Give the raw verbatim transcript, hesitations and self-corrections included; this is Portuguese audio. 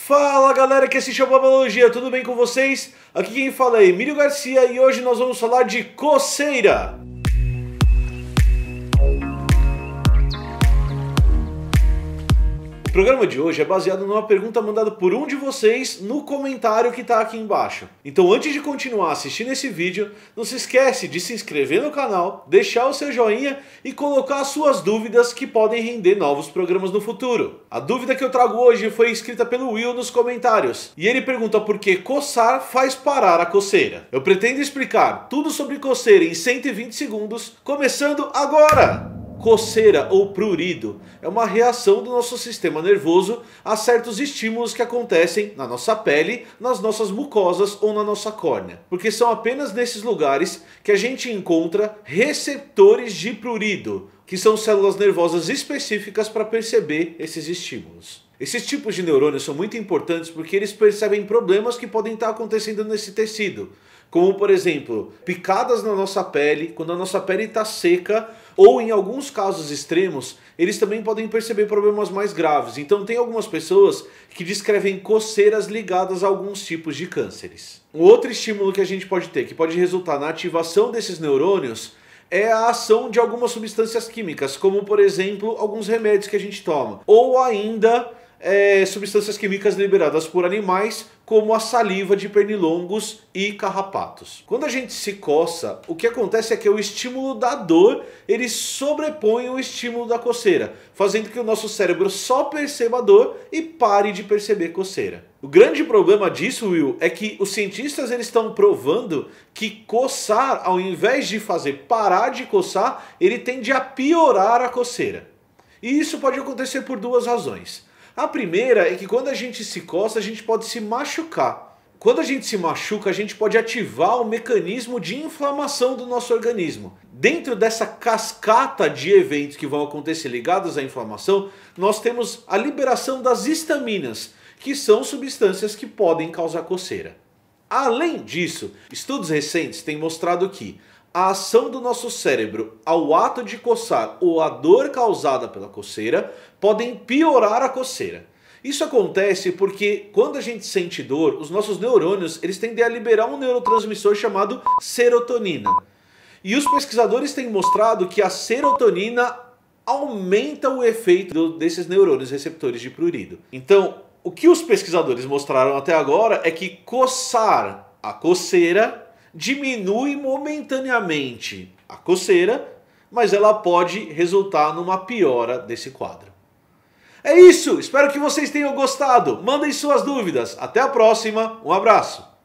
Fala galera que assiste a Babalogia, tudo bem com vocês? Aqui quem fala é Emílio Garcia e hoje nós vamos falar de coceira. O programa de hoje é baseado numa pergunta mandada por um de vocês no comentário que está aqui embaixo. Então antes de continuar assistindo esse vídeo, não se esquece de se inscrever no canal, deixar o seu joinha e colocar as suas dúvidas que podem render novos programas no futuro. A dúvida que eu trago hoje foi escrita pelo Will nos comentários e ele pergunta por que coçar faz parar a coceira. Eu pretendo explicar tudo sobre coceira em cento e vinte segundos, começando agora! Coceira ou prurido é uma reação do nosso sistema nervoso a certos estímulos que acontecem na nossa pele, nas nossas mucosas ou na nossa córnea. Porque são apenas nesses lugares que a gente encontra receptores de prurido, que são células nervosas específicas para perceber esses estímulos. Esses tipos de neurônios são muito importantes porque eles percebem problemas que podem estar acontecendo nesse tecido. Como, por exemplo, picadas na nossa pele, quando a nossa pele está seca, ou em alguns casos extremos, eles também podem perceber problemas mais graves. Então tem algumas pessoas que descrevem coceiras ligadas a alguns tipos de cânceres. Um outro estímulo que a gente pode ter, que pode resultar na ativação desses neurônios, é a ação de algumas substâncias químicas, como por exemplo, alguns remédios que a gente toma. Ou ainda é, substâncias químicas liberadas por animais, como a saliva de pernilongos e carrapatos. Quando a gente se coça, o que acontece é que o estímulo da dor, ele sobrepõe o estímulo da coceira, fazendo que o nosso cérebro só perceba a dor e pare de perceber coceira. O grande problema disso, Will, é que os cientistas eles estão provando que coçar, ao invés de fazer parar de coçar, ele tende a piorar a coceira. E isso pode acontecer por duas razões. A primeira é que quando a gente se coça, a gente pode se machucar. Quando a gente se machuca, a gente pode ativar o mecanismo de inflamação do nosso organismo. Dentro dessa cascata de eventos que vão acontecer ligados à inflamação, nós temos a liberação das histaminas, que são substâncias que podem causar coceira. Além disso, estudos recentes têm mostrado que a ação do nosso cérebro ao ato de coçar ou a dor causada pela coceira podem piorar a coceira. Isso acontece porque quando a gente sente dor, os nossos neurônios eles tendem a liberar um neurotransmissor chamado serotonina. E os pesquisadores têm mostrado que a serotonina aumenta o efeito desses neurônios receptores de prurido. Então, o que os pesquisadores mostraram até agora é que coçar a coceira diminui momentaneamente a coceira, mas ela pode resultar numa piora desse quadro. É isso, espero que vocês tenham gostado. Mandem suas dúvidas. Até a próxima, um abraço.